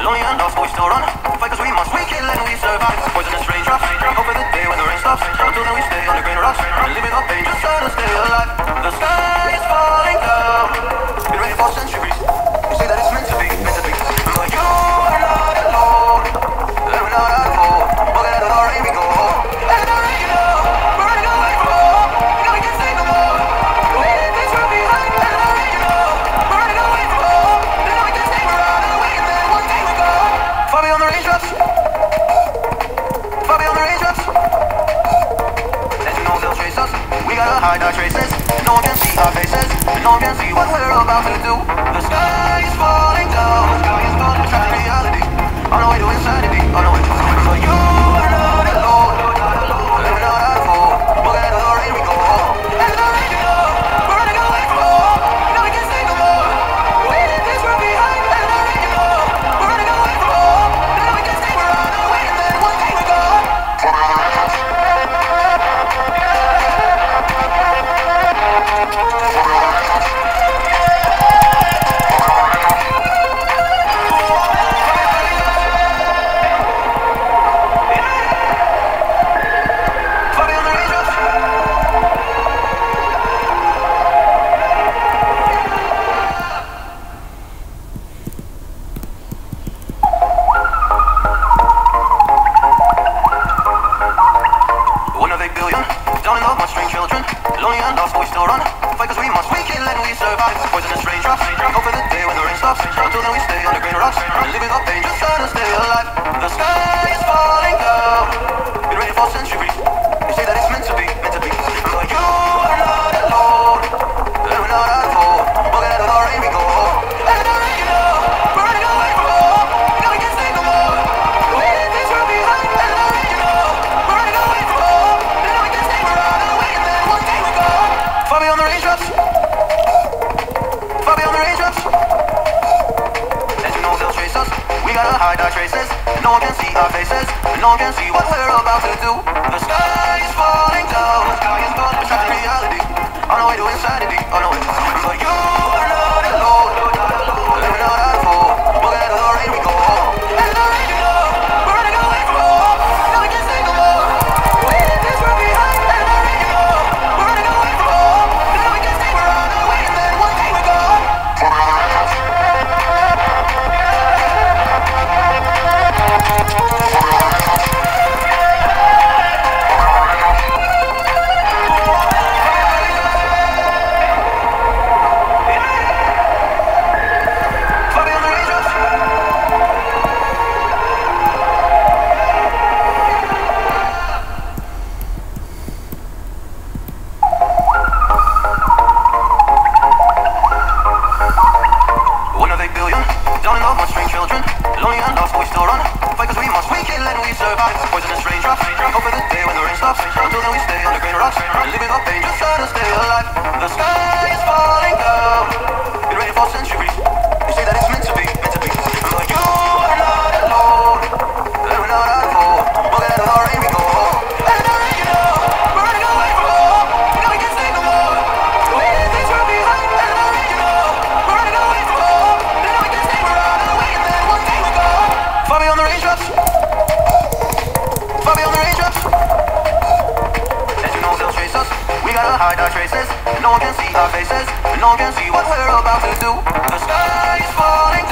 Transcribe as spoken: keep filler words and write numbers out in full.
lonely and lost, but we still run. Fight cause we must, we kill and we survive. Poisonous raindrops, hope for the day when the rain stops. Until then we stay on the grain rocks, living up pain, just trying to stay alive. The sky is falling down, been raining for centuries. You say that it's meant to be, meant to be. But you are not alone, and we're not at home. Walking out of the rain we go, and the rain you know, we're running away from home. You know we can't stay no more. We leave this world behind, and the rain you know, we're running away from home. You know we can't stay, we're on our way, and then one day we're gone. Far beyond the raindrops, far beyond the raindrops. And you know they'll chase us. We gotta hide our traces. No one can see our faces, and no one can see what we're about to do. The sky is falling down, the sky is falling down. Reality, on our way to insanity, on our way. But you are not alone, and we're not at home. Walking out of the rain we go, and the rain you know, we're running away from home. You know we can't stay no more. We leave this world behind, and the rain you know, we're running away from home. You know we can't stay, we're on our way, and then one day we're gone. Down in love, my strange children, lonely and lost, but we still run. Fight cause we must, we kill and we survive. Poisonous raindrops, hope for the day when the rain stops. Until then we stay on the grain rocks, living up pain, just trying to stay alive. The sky is falling down, been raining for centuries. You say that it's meant to be, meant to be. But you are not alone, and we're not at home. Walking out of the rain we go, and the rain you know, we're running away from home. You know we can't stay no more. We leave this world behind, and the rain you know, we're running away from home. You know we can't stay, we're on our way, and then one day we're gone. Far beyond the raindrops, far beyond the raindrops. And you know they'll chase us. We gotta hide our traces. No one can see our faces, and no one can see what we're about to do. The sky is falling down, the sky is falling down. Reality, on our way to insanity, on our way. But you are not alone, and we're not at home. Walking out of the rain we go, and the rain you know, we're running away from home. You know we can't stay no more. We leave this world behind, and the rain you know, we're running away from home. You know we can't stay, we're on our way, and then one day we're gone. Down in love, my strange children, lonely and lost, but we still run. Fight cause we must, we kill and we survive. Poisonous raindrops, hope for the day when the rain stops. Until then we stay on the grain rocks, living up pain, just trying to stay alive. The sky is falling down, been raining for centuries. You say that it's meant to be, meant to be. But you are not alone, and we're not at home. Walking out of the rain we go, and the rain you know, we're running away from home. You know we can't stay no more. We leave this world behind, and the rain you know, we're running away from home. You know we can't stay, we're on our way, and then one day we're gone. Far beyond the raindrops, far beyond the raindrops. And you know they'll chase us. We gotta hide our traces. No one can see our faces, and no one can see what we're about to do. The sky is falling